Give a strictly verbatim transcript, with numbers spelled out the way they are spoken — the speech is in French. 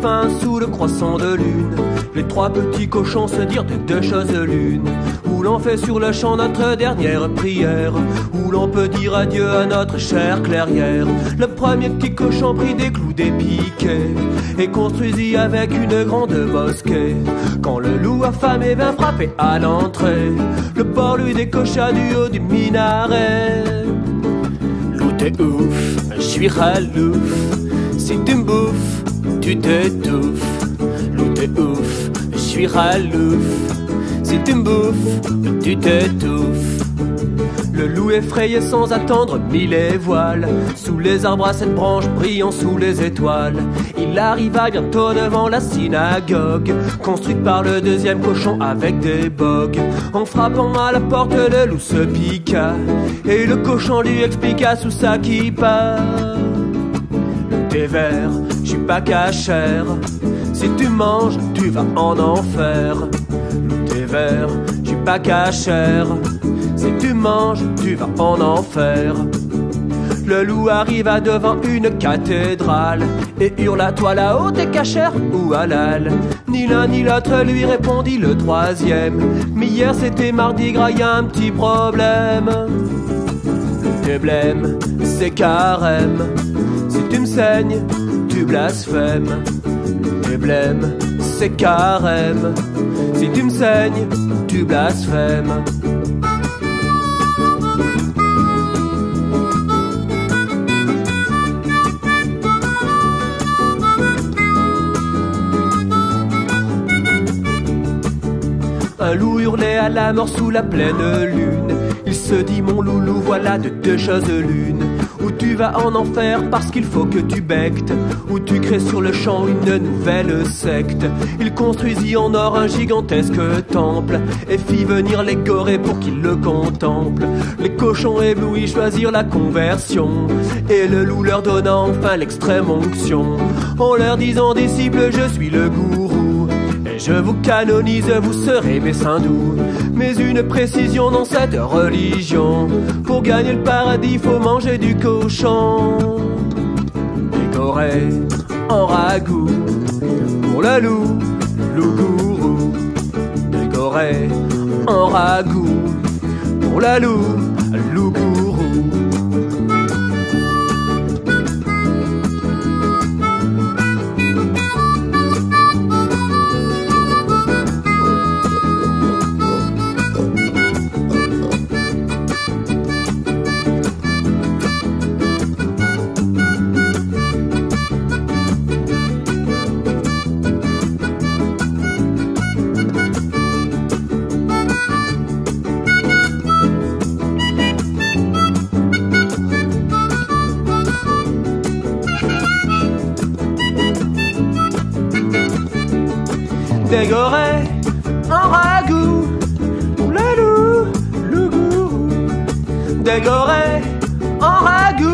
enfin sous le croissant de lune. Les trois petits cochons se dirent de deux choses l'une. Où l'on fait sur le champ notre dernière prière, où l'on peut dire adieu à notre chère clairière. Le premier petit cochon prit des clous, des piquets, et construisit avec une grande mosquée. Quand le loup affamé vint frapper à l'entrée, le porc lui décocha du haut du minaret. Loup t'es ouf, je suis ralouf, si tu me bouffes, tu t'étouffes. Loup t'es ouf, je suis ralouf, si tu me bouffes, tu t'étouffes. Le loup effrayé sans attendre mit les voiles sous les arbres à cette branche brillant sous les étoiles. Il arriva bientôt devant la synagogue, construite par le deuxième cochon avec des bogues. En frappant à la porte, le loup se piqua, et le cochon lui expliqua sous sa kippa. T'es vert, je suis pas cachère, si tu manges, tu vas en enfer. T'es vert, je suis pas cachère, si tu manges, tu vas en enfer. Le loup arriva devant une cathédrale et hurla: toi là-haut, t'es cachère ou halal? Ni l'un ni l'autre lui répondit le troisième: mais hier c'était mardi gras, y'a un petit problème. T'es blême, c'est carême, si tu me saignes, tu blasphèmes. T'es blême, c'est carême, si tu me saignes, tu blasphèmes. Un loup hurlait à la mort sous la pleine lune. Il se dit: mon loulou, voilà de deux choses l'une. Ou tu vas en enfer parce qu'il faut que tu bectes, ou tu crées sur le champ une nouvelle secte. Il construisit en or un gigantesque temple et fit venir les gorées pour qu'ils le contemplent. Les cochons éblouis choisirent la conversion, et le loup leur donna enfin l'extrême onction, en leur disant: disciples, je suis le gourou, et je vous canonise, vous serez mes saints doux. Mais une précision dans cette religion: pour gagner le paradis, faut manger du cochon. Décoré en ragoût pour le loup, loup gourou. Décoré en ragoût pour le loup, loup gourou. Dégoré en ragoût pour le loup, loup gourou. Dégoré en ragoût